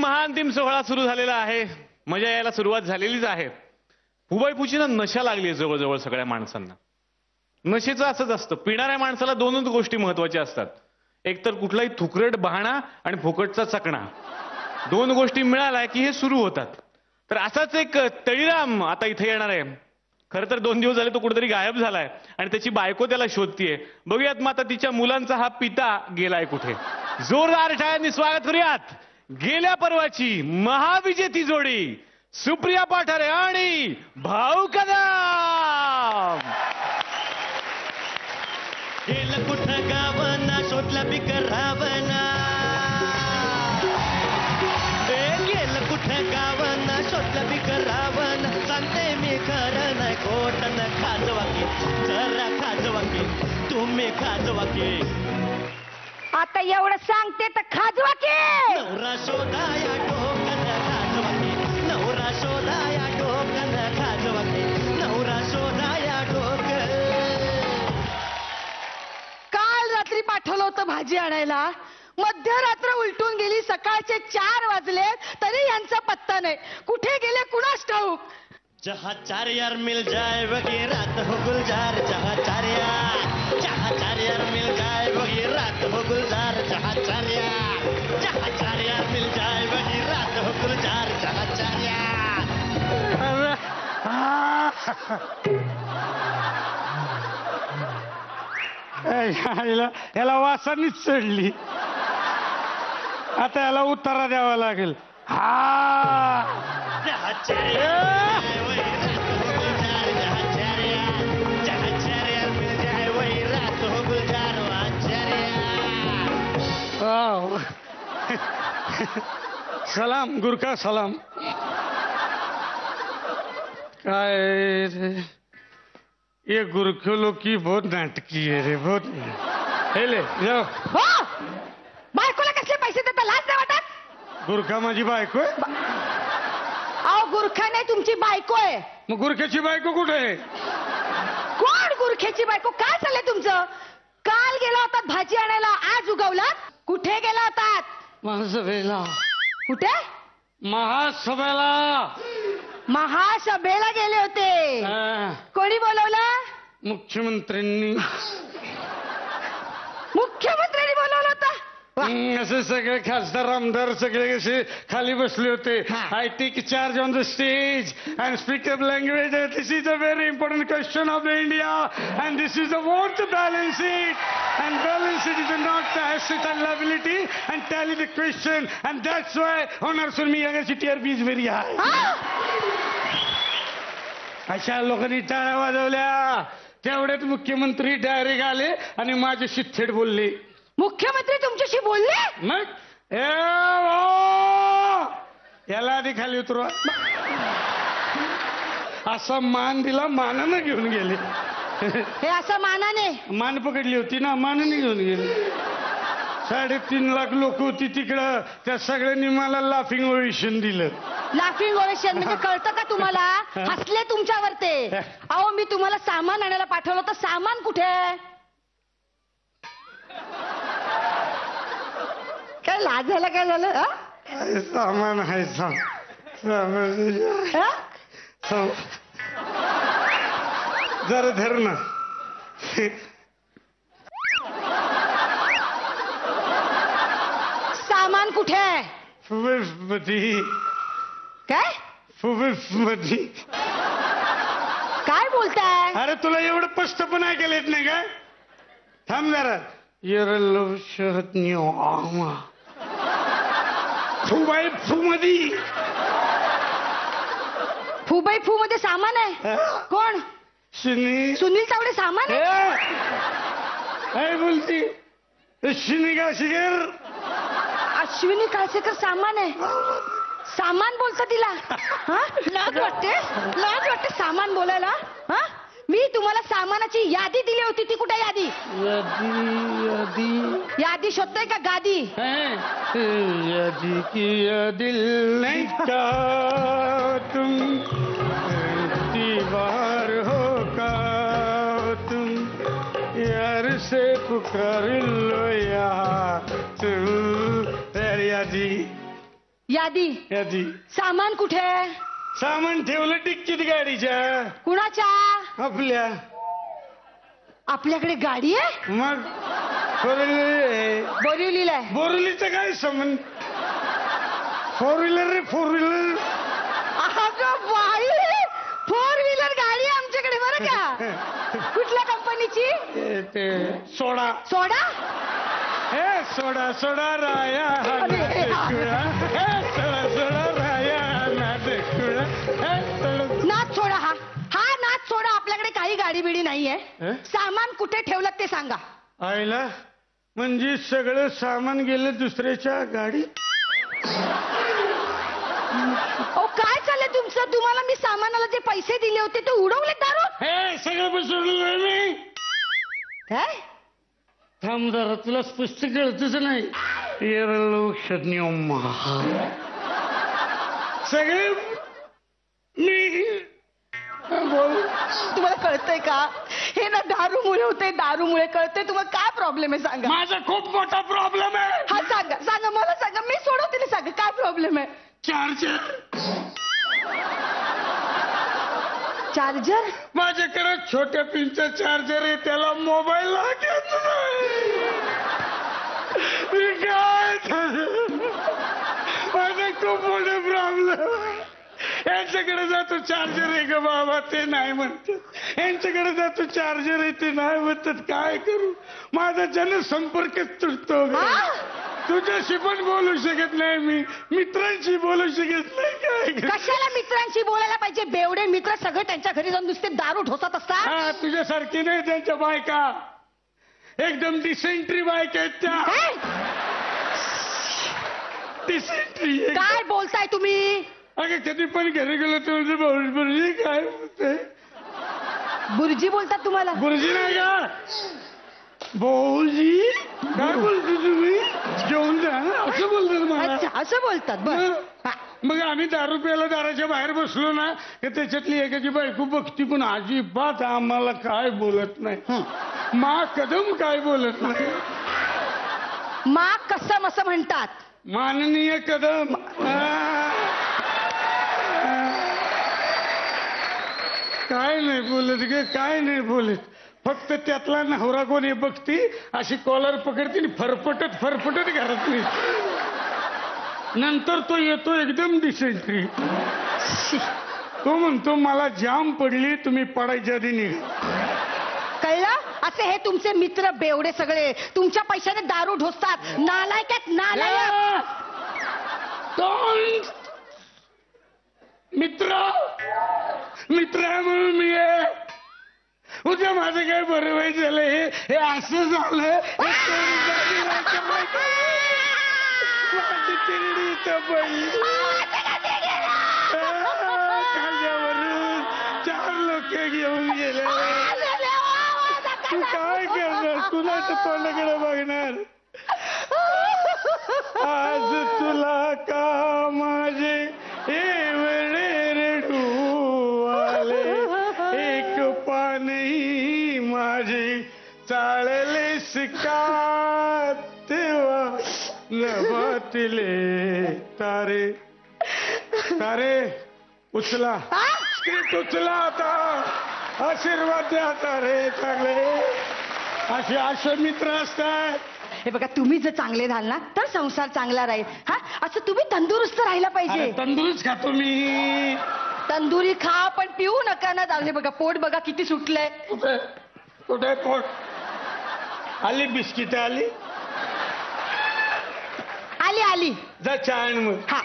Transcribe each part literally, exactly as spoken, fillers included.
महाअंतिम सोहळा सुरू झालेला आहे. मजा यायला सुरुवात झालेलीच आहे. फुबाईपूचीना नशा लागली आहे जवळजवळ सगळ्या माणसांना. नशेचं असंच असतं, पिणाऱ्या माणसाला दोनच गोष्टी महत्वाच्या असतात, एक तर कुठलाही थुकरट बहाणा आणि फुकटचा चकणा. दोन गोष्टी मिळाल्या की हे सुरू होतात. तर असाच एक तळीराम आता इथे येणार आहे. खरं तर दोन दिवस झाले तो कुठेतरी गायब झालाय आणि त्याची बायको त्याला शोधतीये. बघूयात मग आता तिच्या मुलांचा हा पिता गेलाय कुठे. जोरदार टाळ्यांनी स्वागत करूयात गेल्या पर्वाची महाविजेती जोडी सुप्रिया पाठारे आणि भाऊ कदम. गेलं कुठं गावना शोधला बिकर रावणा. गेलं कुठं गावना शोधला बिकर रावण. सांगते मी खरं नाही खोट न खाजवा की जरा खाजवा की तुम्ही खाजवा की. आता एवढं सांगते तर खाजवा की. नवरा शोधाया टोकन खाजवा की. नवरा शोधाया टोकन खाजवा की. नवरा शोधाया टोकन. काल रात्री पाठवलं होतं भाजी आणायला. मध्यरात्र उलटून गेली. सकाळचे चार वाजले तरी यांचा पत्ता नाही. कुठे गेले कुणास ठाऊक. जहाँ चार यार मिल जाए वही रात हो गुलजार. जहाँ चार यार जहाँ चार यार मिल जाए वही रात हो गुलजार. जहाँ चार यार जहाँ चार यार मिल जाए वही रात हो गुलजार. जहाँ चार यार. याला वासानीच चढली. आता याला उतारा द्यावा लागेल. हा जहाँ चार यार वही रात हो गुलजार. जहाँ चार यार जहाँ चार यार मिल जाए वही रात हो गुलजार. वहाँ चार यार. सलाम गुरका सलाम. काय रे ये गुरखे लोग की बहुत नाटकी है रे. बहुत हे ले जाओ. हो बायकोला कसले पैसे देता लाज नाही वाटत. गुरखा माझी बायको आहे. अहो गुरखा नाही तुमची बायको आहे. मग गुरख्याची बायको कुठे आहे. कोण गुरख्याची बायको. काय चाललंय तुमचं. काल गेला होतात भाजी आणायला आज उगवलात. कुठे गेला होतात. महासभेला. कुठे. महासभेला. महासभेला गेले होते. हा, कोणी बोलवलं. मुख्यमंत्र्यांनी. मुख्यमंत्र्यांनी बोलवलं होतं. हम्म, असे सगळे खासदार आमदार सगळे कसे खाली बसले होते. I take charge on the stage and speak up language. This is a very important question of the India and this is the what to balance it and balance it is not the asset and liability and tally the question and that's why honours for me university TRP is very high. अशा लोकांनी टाळ्या वाजवल्या. तेवढ्यात मुख्यमंत्री direct आले आणि माझ्याशी थेट बोलले. मुख्यमंत्री तुमच्याशी बोलले. मग ए भाऊ, याला आधी खाली उतरवा. असा मान दिला, मानानं घेऊन गेले. हे असं मानाने. मान पकडली होती ना, मानाने घेऊन गेले. साडेतीन लाख लोक होती तिकडं. त्या सगळ्यांनी मला लाफिंग ओवेशन दिलं. लाफिंग ओवेशन म्हणजे कळतं का तुम्हाला. हसले तुमच्यावर ते. अहो मी तुम्हाला सामान आणायला पाठवलं तर सामान कुठे. काय लाज झाला. काय झालं. आहे सामान आहे सामान. हा? जरा धर ना. सामान कुठे आहे. मध्ये. काय मध्ये. काय बोलताय. अरे तुला एवढं स्पष्ट पण ऐकायला येत नाही का. थांब जरा. येरलो शहत आमा फुबाई फू मधी. फुबाई फू मध्ये सामान आहे. कोण. शिनी. सुनील तावडे सामान आहे. काय बोलती. शिनी का शिगर. अश्विनी काळसेकर सामान आहे. सामान बोलता तिला. हा लाज वाटते. लाज वाटते सामान बोलायला. हा मी तुम्हाला सामानाची यादी दिली होती. ती कुठे यादी. यादी यादी यादी शोधताय का गादी. यादी की दिल नहीं का तुम दीवार हो का तुम यार से पुकार लो या तुम. यादी यादी यादी. सामान कुठे आहे? सामान ठेवलं डिक्कीत गाडीच्या. कुणाच्या? आपल्या. आपल्याकडे गाडी आहे? मग बोरिवली. बोरिवलीला आहे. बोरिवलीचं काय संबंध? फोर व्हीलर रे फोर व्हीलर. अगं बाई, फोर व्हीलर गाडी आहे आमच्याकडे बरं का. कुठल्या कंपनीची? ते सोडा. सोडा? हे सोडा सोडा राया अरे, हे सोडा सोडा राया नादकुळा. हे सोडा. नाच सोडा. हा हा नाच सोडा. आपल्याकडे काही गाडी बिडी नाहीये. हं? सामान कुठे ठेवलं ते सांगा. आईला म्हणजे सगळं सामान गेलं दुसऱ्याच्या गाडीत. ओ काय चाललंय तुमचं? तुम्हाला मी सामानाला जे पैसे दिले होते ते उडवले दारू? हे सगळं बसवलं मी. काय? थांब जरा, तुला स्पष्ट कळतच नाही. सगळे मी बोल. तुम्हाला कळतंय का? हे ना दारूमुळे होते. दारूमुळे कळतंय. तुम्हाला काय प्रॉब्लेम आहे सांगा. माझा खूप मोठा प्रॉब्लेम आहे. हा सांगा सांगा मला सांगा. मी सोडवते ना. सांगा काय प्रॉब्लेम आहे. चार्जर. चार्जर? माझ्याकडे छोट्या पिनचा चार्जर आहे, त्याला मोबाईल लागत नाही. मी काय माझा खूप मोठा प्रॉब्लेम. यांच्याकडे जातो चार्जर आहे ग बाबा, ते नाही म्हणतात. यांच्याकडे जातो चार्जर आहे, ते नाही म्हणतात. काय करू? माझा जनसंपर्क तुटतो ग. तुझ्याशी पण बोलू शकत नाही मी, मित्रांशी बोलू शकत नाही. काय करू? कशाला मित्रांशी बोलायला पाहिजे? बेवडे मित्र सगळे त्यांच्या घरी जाऊन नुसते दारू ढोसत असतात. हा, तुझ्यासारखी नाही त्यांच्या बायका. एकदम डिसेंट्री बायका आहेत त्या. काय? डिसेंट्री. काय बोलताय तुम्ही? अगं कधी पण घरी गेलो तर म्हणजे भाऊ बुर्जी काय बोलते. बुर्जी बोलतात तुम्हाला? बुर्जी नाही का भाऊजी? काय बोलतो तुम्ही? जेवून जा असं बोलतात मला. अच्छा, असं बोलतात. बरं. हा. मग आम्ही दारू प्यायला दाराच्या बाहेर बसलो ना, की त्याच्यातली एकाची बायको बघती पण अजिबात आम्हाला काय बोलत नाही. मा कदम काय बोलत नाही. मा कसम असं म्हणतात. माननीय कदम. काय नाही बोलत गे, काय नाही बोलत. फक्त त्यातला नवरा कोणी बघती अशी कॉलर पकडती आणि फरफटत फरफटत घरात नाही. नंतर तो येतो एकदम डिसेंट्री. तो म्हणतो मला जाम पडली, तुम्ही पडायच्या आधी निघा. कळलं? असे हे तुमचे मित्र बेवडे सगळे तुमच्या पैशाने दारू ढोसतात. नालायक नालायक. मित्र मित्र आहे म्हणून मी आहे. उद्या माझं काय बरं वाईट झालं, हे हे असं झालं. खांद्यावरून चार लोक घेऊन गेले. तू काय करणार? कुणाच्या तोंडाकडे बघणार? आज तुला का माझे एवढे रडू आले, एक पानही माझे चाळलेस का तेव्हा नभातले तारे. तारे उचला, स्क्रिप्ट उचला आता. आशीर्वाद द्या तारे चांगले. असे असे मित्र असतात. हे बघा, तुम्ही जर चांगले राहाल ना तर संसार चांगला राहील. हा, असं तुम्ही तंदुरुस्त राहायला पाहिजे. तंदुरुस्त खातो मी. तंदुरी खा पण पिऊ नका ना. हे बघा, पोट बघा किती सुटलंय. कुठे कुठे पोट आली? बिस्किट आली? आली आली. जा चाण मग. हा,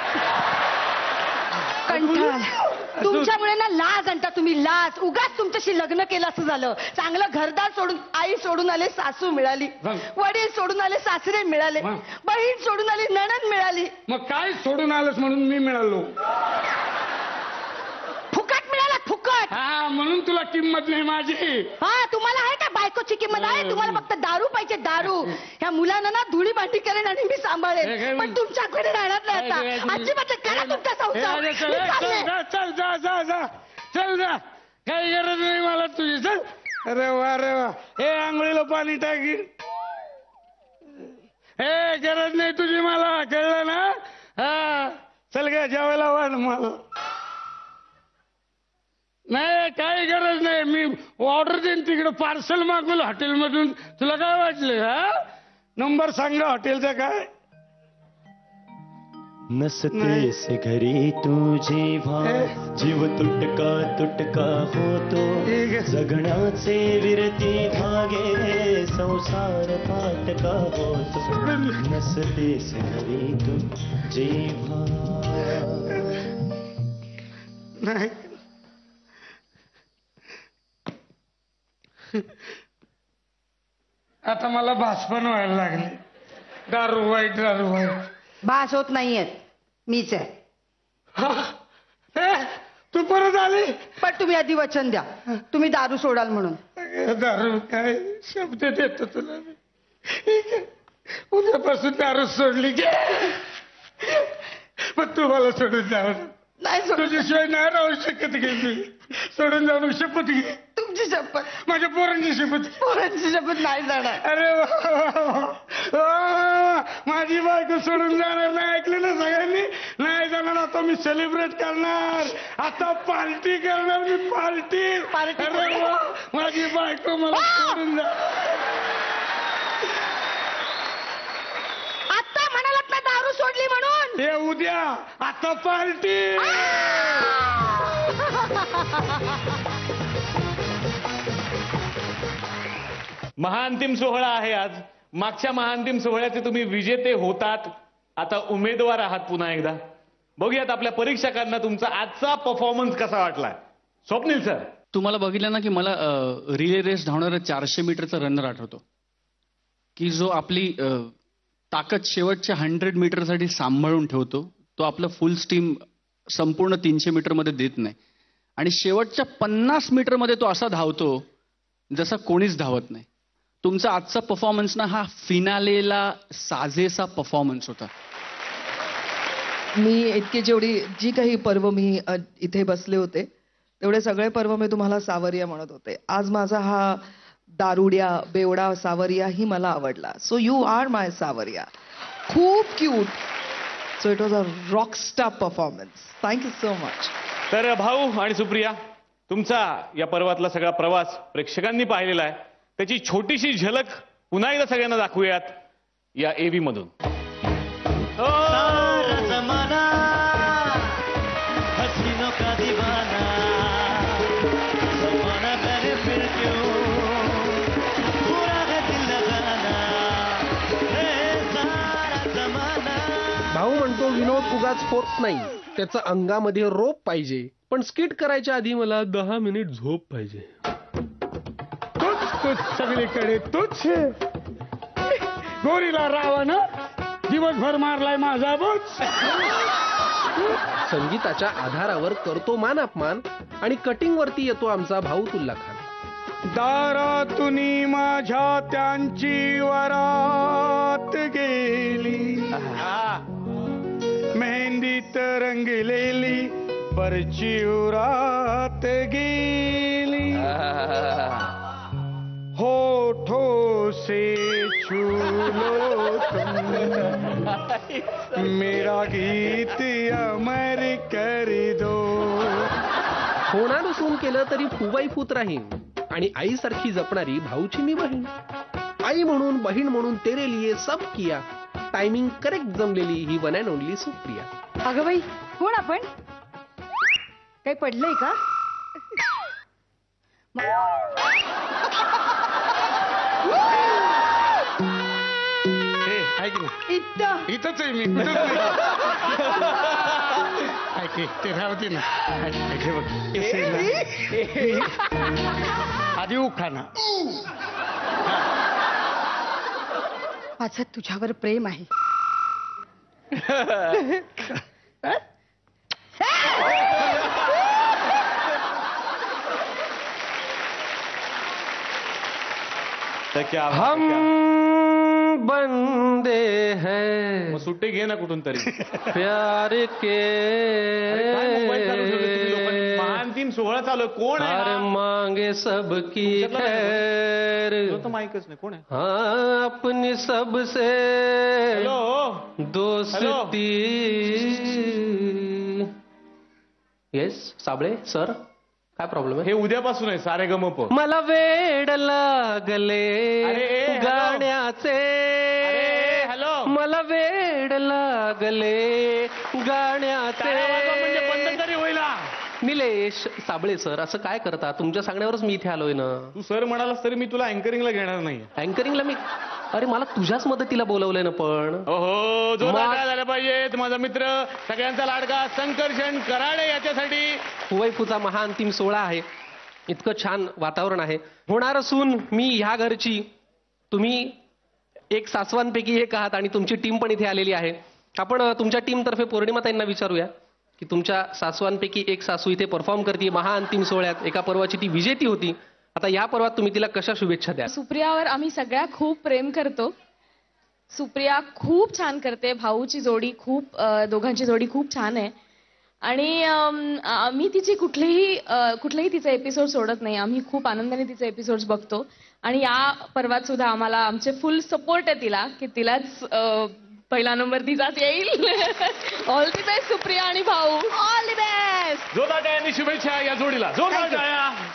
कंटाळा. तुमच्यामुळे ना लाज आणता तुम्ही. लाज. उगाच तुमच्याशी लग्न केलं असं झालं. चांगलं घरदार सोडून आई सोडून आले, सासू मिळाली. वडील सोडून आले, सासरे मिळाले. बहीण सोडून आली, नणंद मिळाली. मग काय सोडून आलंस म्हणून मी मिळालो? फुकट मिळाला, फुकट. हा, म्हणून तुला किंमत नाही माझी. हा, तुम्हाला आहे का बायकोची किंमत? आहे. तुम्हाला फक्त दारू पाहिजे, दारू. ह्या मुलांना ना धुळी भांडी करेन आणि मी सांभाळेन, पण तुमच्याकडे राहणार नाही आता. अजिबात करा तुमचा संसार. मी चालले. चल जा जा जा चल जा. काही गरज नाही मला तुझी. चल. अरे वा अरे वा. हे आंघोळीला पाणी टाकी. हे गरज नाही तुझी मला, कळलं ना? हा, ह्याच्या वेळेला वाढ मला. नाही काही गरज नाही, मी ऑर्डर देईन तिकडे पार्सल मागवलं हॉटेलमधून. तुला काय वाटलं? हा नंबर सांगा हॉटेलचा काय. नसते से घरी तू जेव्हा जीव तुटका तुटका होतो, जगण्याचे विरती धागे संसार फाटका होतो. नसते से घरी तू जेव्हा. नाही आता मला भास पण व्हायला लागली. दारू वाईट दारू वाईट. भास होत नाहीयेत, मीच आहे. ए, तू परत आली. पण तुम्ही आधी वचन द्या, तुम्ही दारू सोडाल म्हणून. दारू काय शब्द देतो तुला मी. उद्यापासून दारू सोडली की पण तू मला सोडून जाऊ नाही सोड. तुझ्याशिवाय नाही राहू शकत घे मी. सोडून जाऊन शपथ घे. तुमची शपथ. माझ्या पोरांची शपथ. पोरांची शपथ नाही जाणार. अरे वा, वा, वा. माझी बायको सोडून जाणार नाही, ऐकलं ना सगळ्यांनी. नाही जाणार. आता मी सेलिब्रेट करणार, आता पार्टी करणार मी. Party party. अरे वा, माझी बायको मला सोडून जा. आता म्हणालात ना दारू सोडली म्हणून. हे उद्या आता पार्टी. महाअंतिम सोहळा आहे आज. मागच्या महाअंतिम सोहळ्याचे तुम्ही विजेते होतात, आता उमेदवार आहात पुन्हा एकदा. बघूयात आपल्या परीक्षकांना तुमचा आजचा परफॉर्मन्स कसा वाटलाय. स्वप्नील सर, तुम्हाला बघितलं ना की मला रिले रेस धावणारा चारशे मीटरचा रनर आठवतो, की जो आपली अ, ताकद शेवटच्या हंड्रेड मीटरसाठी सांभाळून ठेवतो. तो आपलं फुल स्टीम संपूर्ण तीनशे मीटरमध्ये देत नाही, आणि शेवटच्या पन्नास मीटरमध्ये तो असा धावतो जसा कोणीच धावत नाही. तुमचा आजचा परफॉर्मन्स ना हा फिनालेला साजेसा परफॉर्मन्स होता. मी इतके जेवढी जी काही पर्व मी अ, इथे बसले होते तेवढे सगळे पर्व मी तुम्हाला सावरिया म्हणत होते. आज माझा हा दारुड्या बेवडा सावरिया ही मला आवडला. सो यू आर माय सावरिया. खूप cute. So it was a rockstar performance. Thank you so much. तर भाऊ आणि सुप्रिया, तुमचा या पर्वातला सगळा प्रवास प्रेक्षकांनी पाहिलेला आहे. त्याची छोटीशी झलक पुन्हा एकदा सगळ्यांना दाखवूयात या एव्ही मधून. सारा जमाना हसीनों का दीवाना, जमाना करे फिर क्यों पूरा है दिल लगाना, हे सारा जमाना. भाऊ म्हणतो विनोद उगाच फोर्स नाही, त्याचं अंगामध्ये रोप पाहिजे. पण स्किट करायच्या आधी मला दहा मिनिट झोप पाहिजे. तूच तूच सगळीकडे तूच. गोरीला रावानं दिवसभर मारलाय माझा बोच. संगीताच्या आधारावर करतो मान अपमान, आणि कटिंग वरती येतो आमचा भाऊ तुल्ला खान. दारातुनी माझ्या त्यांची वरात गेली, मेहंदीत रंगलेली परची उरात गेली. होठों से छू लो तुम मेरा गीत अमर कर दो. होणार सून केलं तरी फुबाई फूत राहीन, आणि आईसारखी जपणारी भाऊची मी बहीण. आई म्हणून बहीण म्हणून तेरे लिए सब किया. टायमिंग करेक्ट जमलेली ही वन अँड ओनली सुप्रिया. अगं बाई, कोण आपण? काही पडलंय का? ऐक ना, इथं इथंच आहे मी. इथंच आहे. ऐक हे, ते राहते ना. ऐक, ऐक, हे बघ, कसं आहे ना. आधी उखाना. माझं तुझ्यावर प्रेम आहे. तर क्या हम बंदे हैं मग सुट्टी घे ना कुठून तरी. प्यार के. काय मोबाईल चालू ठेवले तुम्ही लोकांनी? महाअंतिम सोहळा चालू आहे. कोण आहे हर हा? मांगे सबकी खैर. तो तर माईकच नाही. कोण आहे? हाँ अपनी सबसे हॅलो दोस्ती. येस साबळे सर काय प्रॉब्लेम आहे हे उद्यापासून आहे सारे गमप. मला वेड लागले अरे, हॅलो. गाण्याचे हॅलो मला वेड लागले गाण्याचे म्हणजे बंद तरी होईल हा. निलेश साबळे सर असं काय करता तुमच्या सांगण्यावरच मी इथे आलोय ना. तू सर म्हणालास तरी मी तुला अँकरिंगला घेणार नाही. अँकरिंगला मी अरे मला तुझ्याच मदतीला बोलवलंय ना पण. ओहो जोरदार मा- काय झालं पाहिजे माझा मित्र सगळ्यांचा लाडका संकर्षण कराडे याच्यासाठी. फुवैफूचा महाअंतिम सोहळा आहे. इतकं छान वातावरण आहे. होणार असून मी ह्या घरची तुम्ही एक सासवांपैकी एक आहात आणि तुमची टीम पण इथे आलेली आहे. आपण अ, तुमच्या टीमतर्फे पौर्णिमाताईंना विचारूया की तुमच्या सासवांपैकी एक सासू इथे परफॉर्म करते महाअंतिम सोहळ्यात. एका पर्वाची ती विजेती होती. आता या पर्वात तुम्ही तिला कशा शुभेच्छा द्या. सुप्रियावर आम्ही सगळ्या खूप प्रेम करतो. सुप्रिया खूप छान करते. भाऊची जोडी खूप अ, दोघांची जोडी खूप छान आहे आणि अम, आम्ही तिची कुठलेही अ, कुठलेही तिचे एपिसोड सोडत नाही. आम्ही खूप आनंदाने तिचे एपिसोड्स बघतो आणि या पर्वात सुद्धा आम्हाला आमचे फुल सपोर्ट आहे तिला की तिलाच अ, पहिला नंबर तिचाच येईल. ऑल दी बेस्ट सुप्रिया आणि भाऊ. All the best. जोरदार टाळ्यांनी शुभेच्छा या जोडीला. जोरदार टाळ्या.